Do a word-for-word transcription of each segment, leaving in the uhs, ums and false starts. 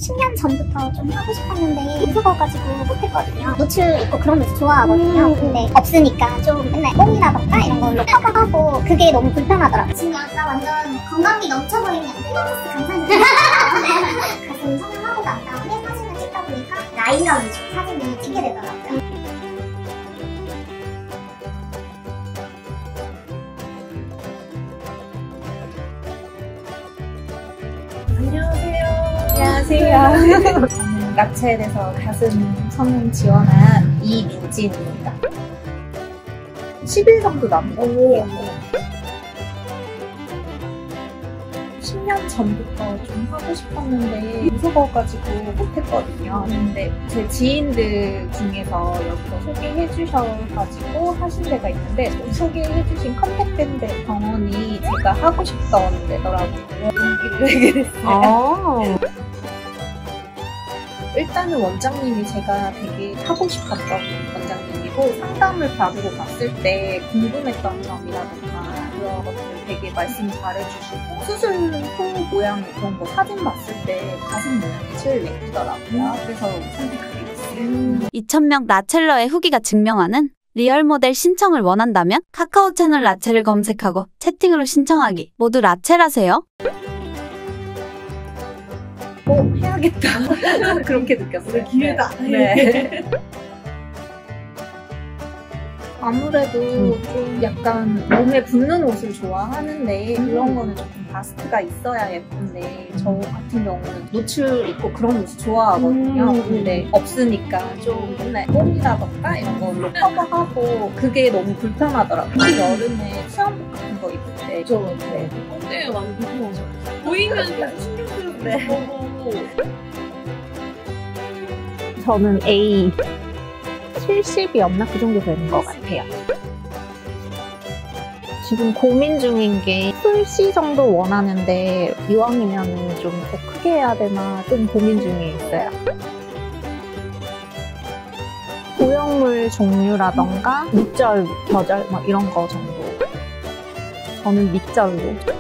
십 년 전부터 좀 하고 싶었는데 무서워가지고 못했거든요. 노출 있고 그런 모습 좋아하거든요. 음. 근데 없으니까 좀 맨날 뽕이라던가 이런 걸로 커버하고 그게 너무 불편하더라고요. 지금 약간 완전 건강미 넘쳐보이는 필라테스 강사님 가슴 성형하고 난 다음에 사진을 찍다 보니까 라인전 사진을 찍게 되더라고요. 안녕하세요. 안녕하세요. 저는 라첼에서 가슴 성형 지원한 이민진입니다. 십 일 정도 남고 십 년 전부터 좀 하고 싶었는데 무서워가지고 못했거든요. 근데 제 지인들 중에서 여기서 소개해 주셔가지고 하신 데가 있는데 소개해 주신 컨택된 병원이 제가 하고 싶던 데더라고요. 용기를 내게 됐어요. 아 일단은 원장님이 제가 되게 하고 싶었던 원장님이고 상담을 받으러 갔을 때 궁금했던 점이라던가 그런 것들 되게 말씀 잘해주시고 수술 후 모양 그런 거 사진 봤을 때 가슴 모양이 제일 예쁘더라고요. 그래서 선택하게 됐어요. 음. 이천 명 라첼러의 후기가 증명하는 리얼 모델 신청을 원한다면 카카오 채널 라첼을 검색하고 채팅으로 신청하기. 모두 라첼하세요. 어, 해야겠다. 그렇게 느꼈어요. 기회다. 네. 아무래도 좀 약간 몸에 붙는 옷을 좋아하는데 그런 거는 조금 바스트가 있어야 예쁜데 저 같은 경우는 노출 있고 그런 옷을 좋아하거든요. 음. 근데 없으니까 좀 맨날 뽕이라던가 이런 걸로 커버하고 그게 너무 불편하더라고요. 여름에 수영복 같은 거 입을 때 좀 네. 네, 많이 불편하죠. 보이면 신경 쓰는데. 저는 A 칠십이었나? 그 정도 되는 것 같아요. 지금 고민 중인 게 풀C 정도 원하는데 이왕이면 좀 더 크게 해야 되나 좀 고민 중에 있어요. 고형물 종류라던가 밑절, 겨절 막 이런 거 정도. 저는 밑절로.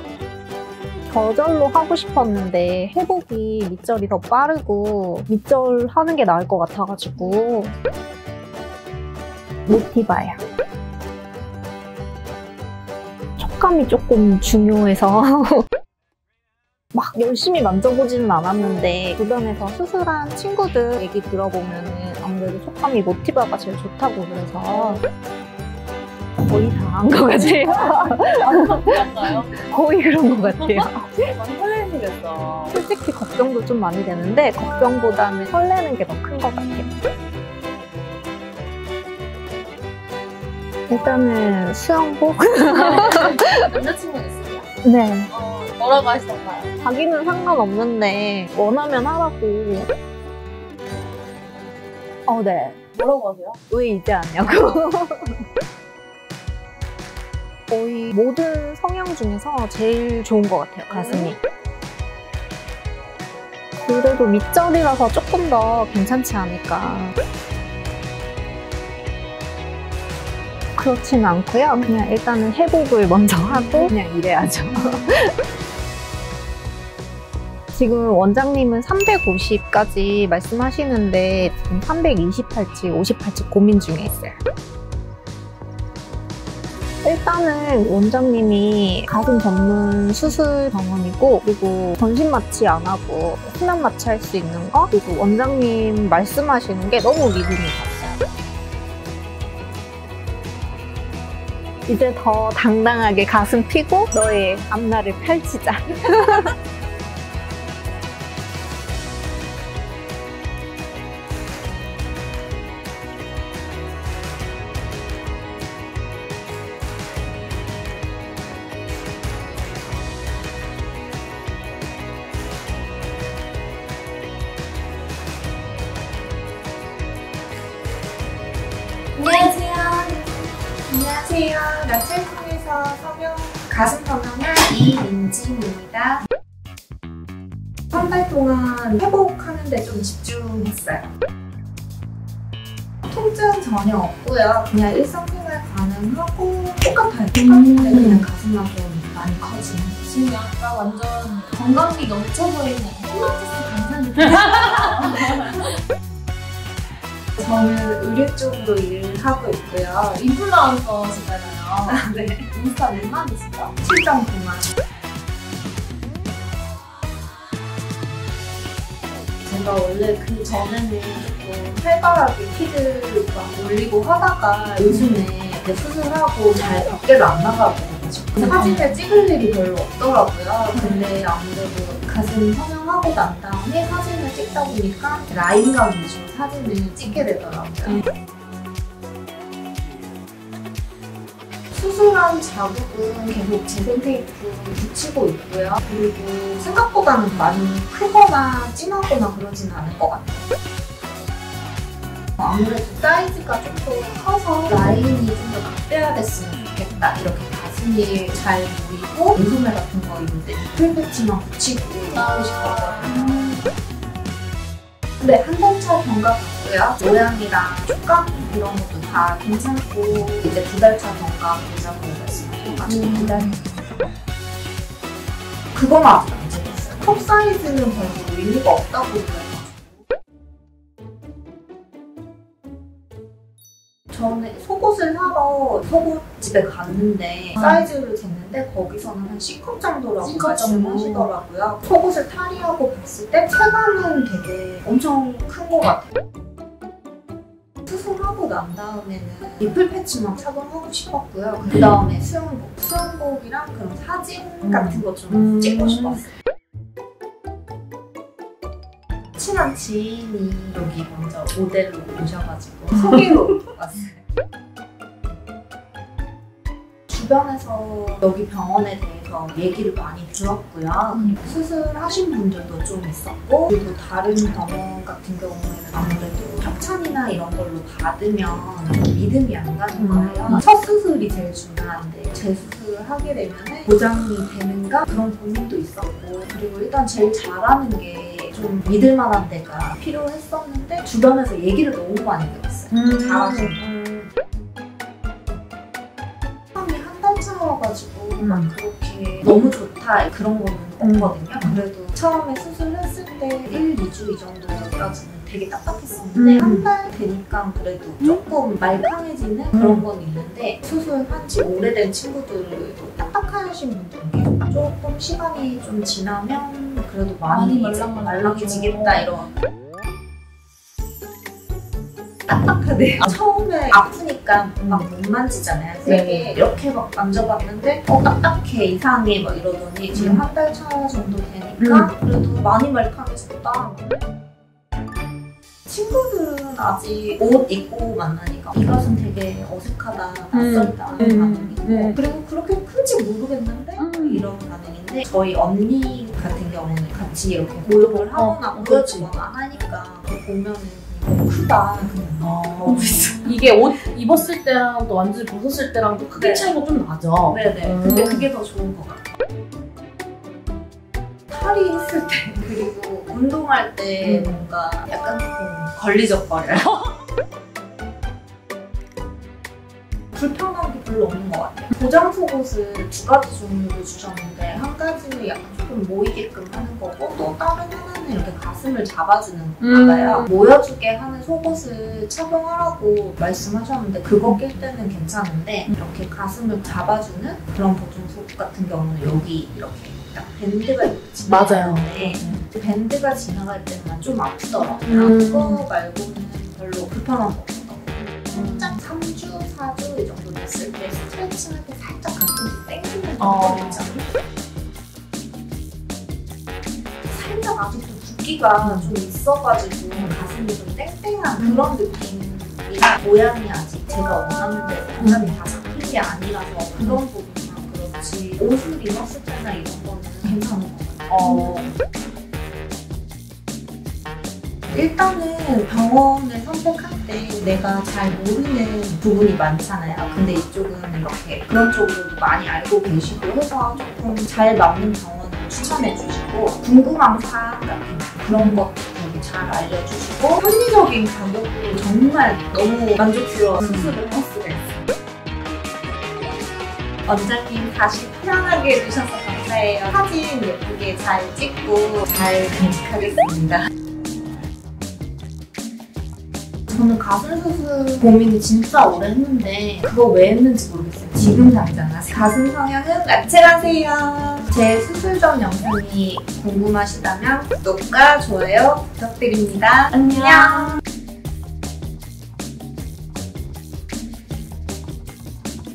겨절로 하고 싶었는데 회복이 밑절이 더 빠르고 밑절 하는 게 나을 것 같아가지고 모티바야. 촉감이 조금 중요해서 막 열심히 만져보지는 않았는데 주변에서 수술한 친구들 얘기 들어보면 아무래도 촉감이 모티바가 제일 좋다고 그래서 거의 다 한 것 같아요. 거의 그런 것 같아요. 많이 설레시겠어. 솔직히 걱정도 좀 많이 되는데 걱정보다는 설레는 게 더 큰 것 같아요. 일단은 수영복. 남자친구는 있으세요? 네. 어, 뭐라고 하시던가요? 자기는 상관없는데 원하면 하라고. 어, 네. 뭐라고 하세요? 왜 이제 하냐고. 거의 모든 성형 중에서 제일 좋은 것 같아요, 가슴이. 그래도 밑절이라서 조금 더 괜찮지 않을까. 그렇진 않고요. 그냥 일단은 회복을 먼저 하고 그냥 이래야죠. 지금 원장님은 삼백오십까지 말씀하시는데 지금 삼백이십 할지 오십 할지 고민 중에 있어요. 일단은 원장님이 가슴 전문 수술 병원이고 그리고 전신 마취 안 하고 수면 마취 할 수 있는 거 그리고 원장님 말씀하시는 게 너무 믿음이 갔어요. 이제 더 당당하게 가슴 피고 너의 앞날을 펼치자. 안녕하세요. 안녕하세요. 라첼에서 성형 가슴 성형한 이민진입니다. 한 달 동안 회복하는 데 좀 집중했어요. 통증 전혀 없고요. 그냥 일상생활 가능하고 똑같아요. 똑같은데 그냥 가슴만 좀 많이 커지는. 지금 약간 완전 건강미 넘쳐 보이는 필라테스 강사님 저는 의류 쪽으로 일하고 있고요. 인플루언서시잖아요. 네. 인스타 웬만이시죠? 칠 점 구만. 제가 원래 그 전에는 조금 활발하게 피드 막 올리고 하다가 요즘에 이제 수술하고 잘 밖에도 안 나가고 사진을 찍을 일이 별로 없더라고요. 근데 아무래도 가슴 성형하고 난 다음에 사진을 찍다 보니까 라인감 위주로 사진을 찍게 되더라고요. 수술한 자국은 계속 재생 테이프 붙이고 있고요. 그리고 생각보다는 많이 크거나 진하거나 그러진 않을 것 같아요. 아무래도 사이즈가 좀 더 커서 라인이 좀 더 각대야 됐으면 좋겠다. 이렇게 가슴이 잘 보이고 인소매 같은 거 입을 때 니플 패치만 붙이고 하고 싶었거든요. 근데 한 달 차 경과 봤고요. 모양이랑 촉감 이런 것도 다 괜찮고 이제 두 달 차 경과 보자고 말씀하셔가지고 기다리고 그건 아직 안 재밌어요. 컵 사이즈는 별로 의미가 없다고 그래가지고 저는 속옷을 사러 속옷집에 갔는데 사이즈를 쟀는데 거기서는 한 C컵 정도라고 C컵 말씀하시더라고요. 속옷을 탈의하고 봤을 때 체감은 되게 엄청 큰 것 같아요. 수술하고 난 다음에는 니플 패치만 착용하고 싶었고요. 그 다음에 수영복, 수영복이랑 그런 사진 같은 거 좀 음. 찍고 싶었어요. 친한 지인이 여기 먼저 모델로 오셔가지고 소개로 왔어요. 주변에서 여기 병원에 대해서 얘기를 많이 들었고요. 음. 수술하신 분들도 좀 있었고 그리고 다른 병원 같은 경우에는 아무래도 협찬이나 이런 걸로 받으면 좀 믿음이 안 가는 거예요. 음. 첫 수술이 제일 중요한데 재수술을 하게 되면 보장이 되는가 그런 고민도 있었고 그리고 일단 제일 잘하는 게 좀 믿을 만한 데가 필요했었는데 주변에서 얘기를 너무 많이 들었어요. 좀 잘하시는 처음에 한 달 차여가지고 막 그렇게 너무 좋다 그런 거는 없거든요. 그래도 처음에 수술했을 때 일, 이 주 이 정도까지는 되게 딱딱했었는데 한 달 되니까 그래도 조금 말캉해지는 그런 건 있는데 수술한 지 오래된 친구들도 딱딱하신 분들은 조금 시간이 좀 지나면 그래도 많이 말랑말랑 말랑해지겠다 이런 딱딱하네요. 처음에 아프니까 막 못 만지잖아요. 세게 네. 이렇게 막 만져봤는데 어 딱딱해 이상해 막 이러더니 지금 한 달 차 정도 되니까 그래도 많이 말캉해졌다. 친구들은 아직 옷 입고 만나니까 이 가슴 되게 어색하다, 낯설다 음. 이런 반응이고 음. 그리고 그렇게 큰지 모르겠는데 음. 이런 반응인데 저희 언니 같은 경우는 같이 이렇게 모욕을 하거나 어, 보여주거나 하니까 그거 보면은 너무 크다 그냥 어, 이게 옷 입었을 때랑 또 완전히 벗었을 때랑 또 크기 네. 차이가 좀 나죠? 네네. 음. 근데 그게 더 좋은 것 같아요. 탈의했을 때 그리고 운동할 때 음. 뭔가 약간 조금 걸리적거려요. 불편한 게 별로 없는 것 같아요. 보장 속옷을 두 가지 종류를 주셨는데 한 가지는 약간 조금 모이게끔 하는 거고 또 다른 하나는 이렇게 가슴을 잡아주는 건가요. 음. 모여주게 하는 속옷을 착용하라고 말씀하셨는데 그거 낄 때는 괜찮은데 이렇게 가슴을 잡아주는 그런 보정 속옷 같은 경우는 여기 이렇게 딱 밴드가 지나가는데 그 밴드가 지나갈 때는 좀 아프더라고요. 음. 그거 말고는 별로 불편한 거 없었던 것 같아요. 딱 삼 주, 사 주 이 정도 됐을 때 스트레칭할 때 살짝 가끔씩 땡기는 어. 거 있잖아요. 살짝 아직도 붓기가 좀 있어가지고 가슴이 좀 땡땡한 그런 느낌이나 모양이 아직 제가 원하는 대로 완전히 다 잡힌 게 아니라서 그런 부분만 그렇지 옷을 입었을 때나 이런 거는 괜찮은 것 같아요. 어. 일단은 병원을 선택할 때 내가 잘 모르는 부분이 많잖아요. 근데 이쪽은 이렇게 그런 쪽으로도 많이 알고 계시고 해서 조금 잘 맞는 병원을 추천해 주시고 궁금한 사항 같은 그런 것도 되게 잘 알려주시고 합리적인 가격으로 정말 너무 만족스러워 수술을 할 수가 있어요. 원장님 다시 편하게 해주셔서 감사해요. 사진 예쁘게 잘 찍고 잘 간직하겠습니다. 저는 가슴 수술 고민을 진짜 오래 했는데 그거 왜 했는지 모르겠어요. 지금 당장 가슴 성형은 라첼하세요. 제 수술 전 영상이 궁금하시다면 구독과 좋아요 부탁드립니다. 안녕.